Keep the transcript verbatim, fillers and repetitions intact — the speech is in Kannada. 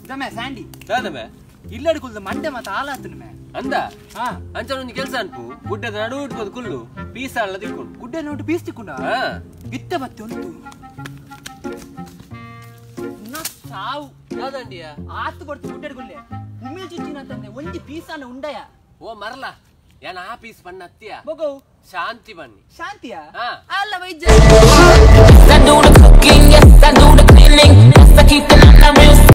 ದಮೆ ಸ್ಯಾಂಡಿ ದಾದಮೆ ಇಲ್ಲಡಿ ಕುಲ್ದ ಮಂಡೆ ಮತ್ತೆ ಹಾಲಾತನ ಮೇ ಅಂದ ಹಾ ಅಂಚನ ಒಂದು ಕೆಲಸ ಅನ್ಪು ಗುಡ್ಡದ ನಡು ಇಟ್ಬೋದು ಕುಲ್ಲು ಪೀಸ್ ಅಲ್ಲ ತಿಕ್ಕೊಂಡು ಗುಡ್ಡೆ ನೋಡಿ ಪೀಸ್ ತಿಕ್ಕೊಂಡ ಹಾ ಬಿತ್ತೆ ಮತ್ತೆ ಒಂದು ಸಾವು ಯಾವ್ದಂಡಿಯ ಆತು ಕೊಡ್ತು ಗುಡ್ಡೆ ಗುಲ್ಲೆ ಉಮೇಜ್ ಚಿನ್ನ ತಂದೆ ಒಂದಿ ಪೀಸ್ ಅನ್ನ ಉಂಡಯ ಓ ಮರಲ ಯಾನ ಆ ಪೀಸ್ ಬಣ್ಣ ಹತ್ತಿಯ ಬಗೋ ಶಾಂತಿ ಬನ್ನಿ ಶಾಂತಿಯ ಹಾ ಅಲ್ಲ ವೈದ್ಯ